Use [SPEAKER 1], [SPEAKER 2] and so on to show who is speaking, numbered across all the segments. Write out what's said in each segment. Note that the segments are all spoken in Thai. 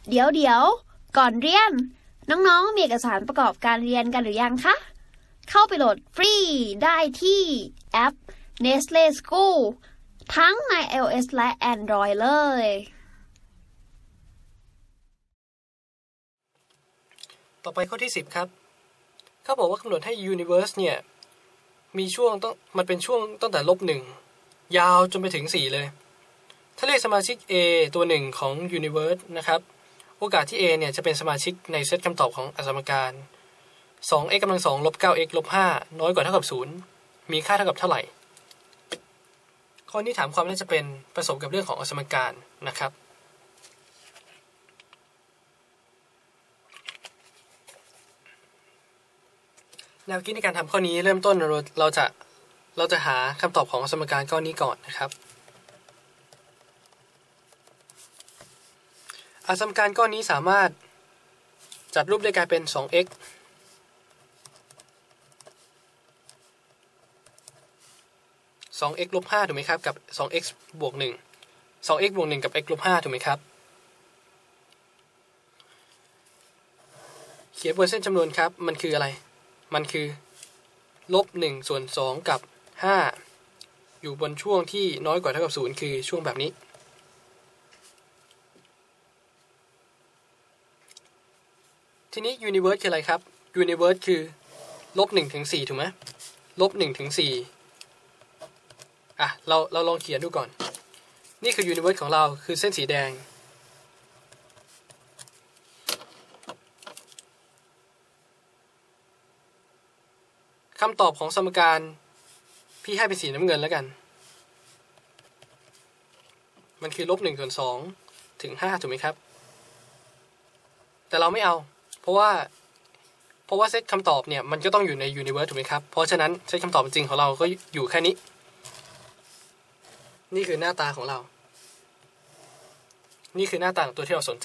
[SPEAKER 1] เดี๋ยวก่อนเรียนน้องๆมีเอกสารประกอบการเรียนกันหรือยังคะเข้าไปโหลดฟรีได้ที่แอป Nestle School ทั้งใน iOS และ Android เลย
[SPEAKER 2] ต่อไปข้อที่10ครับเขาบอกว่ากำหนดให้ Universe เนี่ยมีช่วงมันเป็นช่วงตั้งแต่-1ยาวจนไปถึง4เลยถ้าเรียกสมาชิก A ตัวหนึ่งของ Universe นะครับโอกาสที่ A เนี่ยจะเป็นสมาชิกในเซตคำตอบของอสมการ 2x กำลัง2ลบ 9x ลบ 5น้อยกว่าเท่ากับ0มีค่าเท่ากับเท่าไหร่ข้อนี้ถามความน่าจะเป็นผสมกับเรื่องของอสมการนะครับแนวคิดในการทำข้อนี้เริ่มต้นเราจะหาคำตอบของสมการข้อนี้ก่อนนะครับสมการก้อนนี้สามารถจัดรูปได้กลายเป็น 2x ลบ 5ถูกไหมครับกับ 2x บวก 1 2x บวก 1 กับ x ลบ 5ถูกไหมครับเขียนบนเส้นจำนวนครับมันคืออะไรมันคือ-1ส่วน2กับ5อยู่บนช่วงที่น้อยกว่าเท่ากับ0คือช่วงแบบนี้ทีนี้ Universe คืออะไรครับ Universe คือ-1 ถึง 4ถูกไหม-1 ถึง 4เราลองเขียนดูก่อนนี่คือ Universe ของเราคือเส้นสีแดงคำตอบของสมการพี่ให้เป็นสีน้ำเงินแล้วกันมันคือ-1 ส่วน 2 ถึง 5ถูกไหมครับแต่เราไม่เอาเพราะว่าเซตคำตอบเนี่ยมันก็ต้องอยู่ใน Universe ถูกไหมครับเพราะฉะนั้นเซตคำตอบจริงของเราก็อยู่แค่นี้นี่คือหน้าตาของเรานี่คือหน้าตาของตัวที่เราสนใจ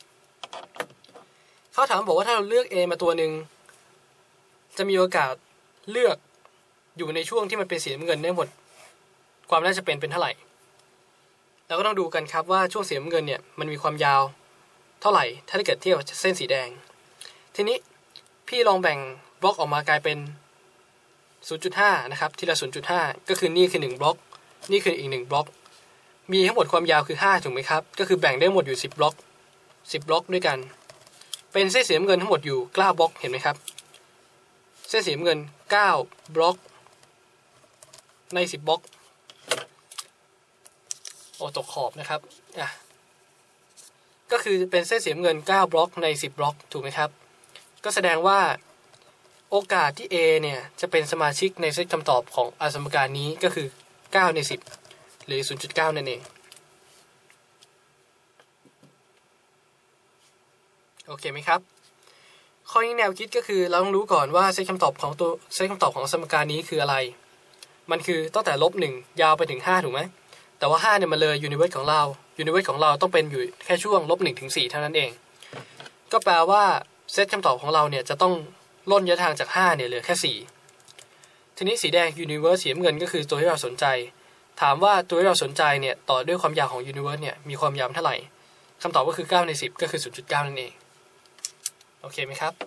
[SPEAKER 2] เขาถามบอกว่าถ้าเราเลือก A มาตัวหนึ่งจะมีโอกาสเลือกอยู่ในช่วงที่มันเป็นสีน้ำเงินได้หมดความน่าจะเป็นเท่าไหร่เราก็ต้องดูกันครับว่าช่วงสีน้ำเงินเนี่ยมันมีความยาวเท่าไหร่ถ้าเกิดเทียบกับเส้นสีแดงทีนี้พี่ลองแบ่งบล็อกออกมากลายเป็น 0.5 นะครับทีละ 0.5 ก็คือนี่คือ1บล็อกนี่คืออีก1บล็อกมีทั้งหมดความยาวคือ5ถูกไหมครับก็คือแบ่งได้หมดอยู่10บล็อก10บล็อกด้วยกันเป็นเส้นสีน้ำเงินทั้งหมดอยู่9บล็อกเห็นไหมครับเส้นสีน้ำเงิน9บล็อกใน10บล็อกตกขอบนะครับก็คือเป็นเส้นสีน้ำเงิน9บล็อกใน10บล็อกถูกไหมครับก็แสดงว่าโอกาสที่ A เนี่ยจะเป็นสมาชิกในเซตคำตอบของสมการนี้ก็คือ9ใน10หรือ 0.9 นั่นเองโอเคไหมครับข้อนี้แนวคิดก็คือเราต้องรู้ก่อนว่าเซตคำตอบของสมการนี้คืออะไรมันคือตั้งแต่-1ยาวไปถึง5ถูกไหมแต่ว่า5เนี่ยมันเลย Universe ของเราต้องเป็นอยู่แค่ช่วง-1 ถึง 4เท่านั้นเองก็แปลว่าเซตคำตอบของเราเนี่ยจะต้องล่นระยะทางจาก5เนี่ยเหลือแค่4ทีนี้สีแดง Universe สีน้ำเงินก็คือตัวที่เราสนใจถามว่าตัวที่เราสนใจเนี่ยต่อด้วยความยาวของ Universe เนี่ยมีความยาวเท่าไหร่คำตอบก็คือ9ใน10ก็คือ 0.9 นั่นเองโอเคไหมครับ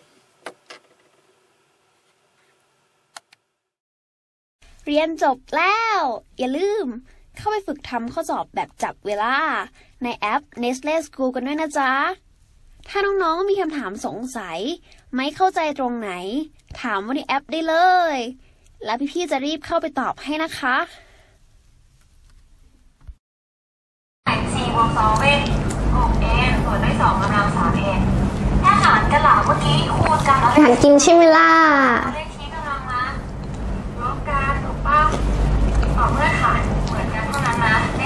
[SPEAKER 1] เรียนจบแล้วอย่าลืมเข้าไปฝึกทำข้อสอบแบบจับเวลาในแอป Nestle School กันด้วยนะจ๊ะถ้าน้องๆมีคำถามสงสัยไม่เข้าใจตรงไหนถามว่าในแอปได้เลยแล้วพี่ๆจะรีบเข้าไปตอบให้นะคะ
[SPEAKER 3] 4 บวก 2 เป็น 6n ส่วนด้วย2กำลัง 3n ถ้าหารกันหล่ะเมื่อกี้คูณกันแล้ว
[SPEAKER 1] หารกินใช่ไหมล่ะ
[SPEAKER 3] เลขชี้กำลังนะลบกันถูกป่ะต่อเมื่อหารเหมือนกันเท่านั้นนะ